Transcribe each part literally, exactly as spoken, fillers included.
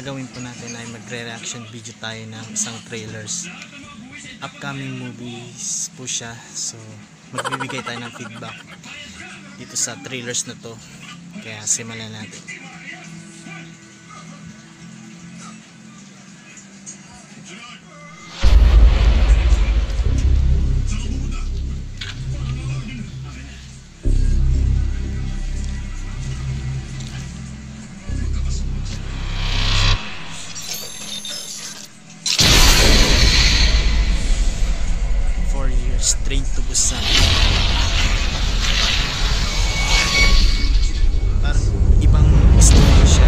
gagawin po natin ay magre-reaction video tayo ng isang trailers. Upcoming movies po siya. So magbibigay tayo ng feedback dito sa trailers na to. Kaya simulan natin. Train to Busan. Parang ibang story siya.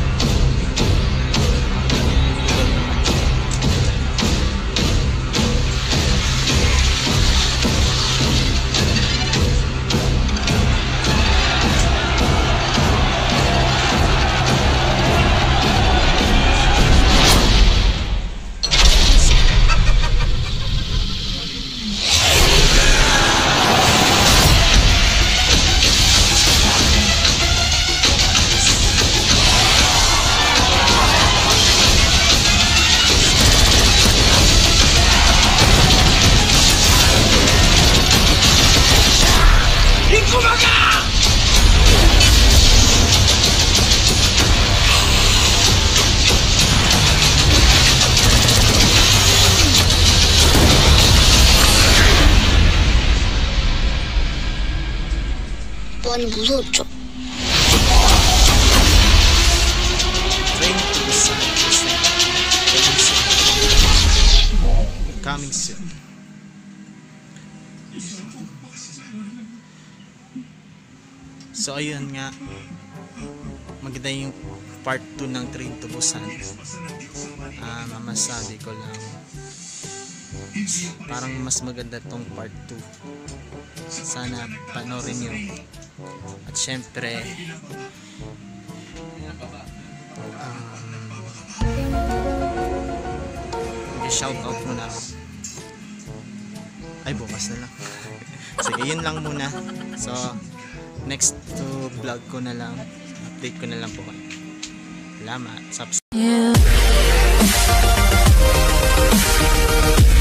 많이 무서웠죠? Train to Busan. Coming soon. So ayun nga, maganda yung part two ng Train to Busan. Ah, uh, mamasabi ko lang, parang mas maganda tong part two. Sana panoorin nyo. At syempre um, mag-shoutout muna ako. Ay, bukas na lang. Sige, yun lang muna. So next to vlog ko na lang, update ko na lang po kayo. Salamat. Subscribe.